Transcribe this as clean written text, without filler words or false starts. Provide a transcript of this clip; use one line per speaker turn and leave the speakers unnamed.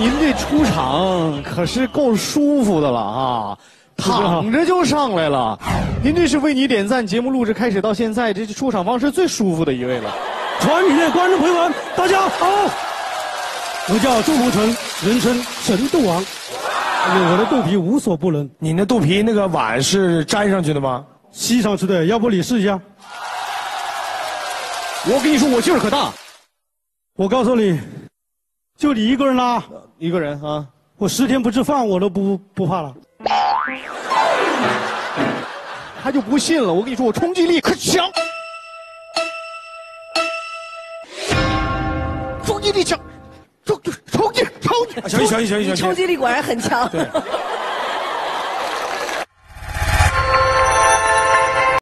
您这出场可是够舒服的了啊，躺着就上来了。您这是为你点赞，节目录制开始到现在，这出场方式最舒服的一位了。
传媒的观众朋友们，大家好，我叫周鸿成，人称神肚王。我的肚皮无所不能。
你那肚皮那个碗是粘上去的吗？
吸上去的，要不你试一下？
我跟你说，我劲儿可大。
我告诉你，就你一个人拉，
一个人啊，
我10天不吃饭我都不怕了。
他就不信了。我跟你说，我冲击力可强，冲击力强，冲击！
行，
你冲击力果然很强。
对，